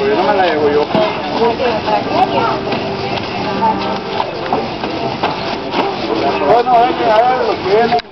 porque no me la llevo yo. Bueno, a ver lo que viene.